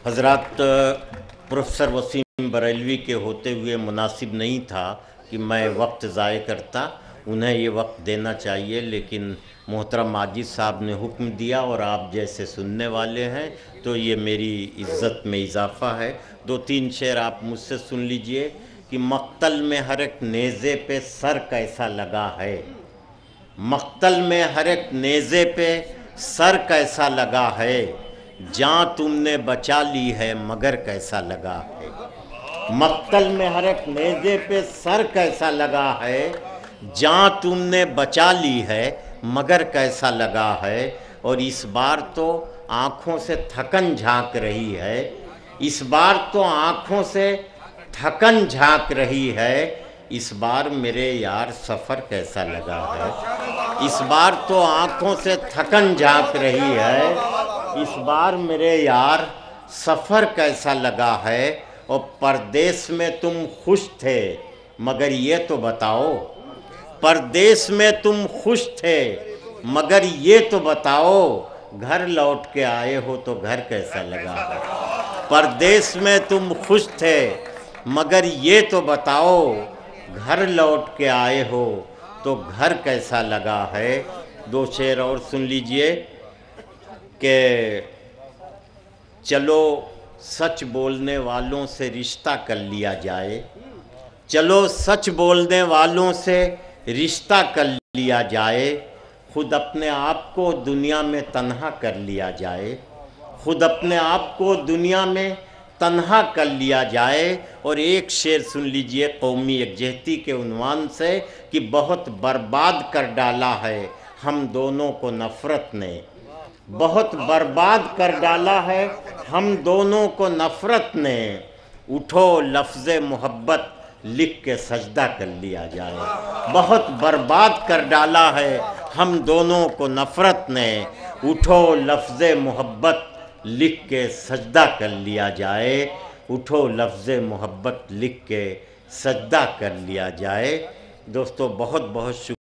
हज़रात, professor Wasim Barelvi के होते हुए मुनासिब नहीं था कि मैं वक्त ज़ाय करता, उन्हें ये वक्त देना चाहिए, लेकिन मोहतरम माजिद साहब ने हुक्म दिया और आप जैसे सुनने वाले हैं तो ये मेरी इज़्ज़त में इजाफ़ा है। 2-3 शेर आप मुझसे सुन लीजिए कि मक्तल में हर एक नेज़े पे सर कैसा लगा है, मक्तल में हर एक नेज़े पे सर कैसा लगा है, जान तुमने बचा ली है मगर कैसा लगा है। मक्तल में हर एक नेज़े पे सर कैसा लगा है, जान तुमने बचा ली है मगर कैसा लगा है। और इस बार तो आँखों से थकन झांक रही है, इस बार तो आँखों से थकन झांक रही है, इस बार मेरे यार सफ़र कैसा लगा है। इस बार तो आँखों से थकन झांक रही है, इस बार मेरे यार सफ़र कैसा लगा है। और परदेश में तुम खुश थे मगर ये तो बताओ, परदेश में तुम खुश थे मगर ये तो बताओ, घर लौट के आए हो तो घर कैसा लगा है। परदेश में तुम खुश थे मगर ये तो बताओ, घर लौट के आए हो तो घर कैसा लगा है। 2 शेर और सुन लीजिए कि चलो सच बोलने वालों से रिश्ता कर लिया जाए, चलो सच बोलने वालों से रिश्ता कर लिया जाए, खुद अपने आप को दुनिया में तन्हा कर लिया जाए, खुद अपने आप को दुनिया में तन्हा कर लिया जाए। और एक शेर सुन लीजिए कौमी यकजहती के उन्वान से कि बहुत बर्बाद कर डाला है हम दोनों को नफ़रत ने, बहुत बर्बाद कर डाला है हम दोनों को नफ़रत ने, उठो लफ्ज़ मोहब्बत लिख के सजदा कर लिया जाए। बहुत बर्बाद कर डाला है हम दोनों को नफ़रत ने, उठो लफ्ज़ मोहब्बत लिख के सजदा कर लिया जाए, उठो लफ्ज़ मोहब्बत लिख के सजदा कर लिया जाए। दोस्तों, बहुत बहुत शुक्रिया।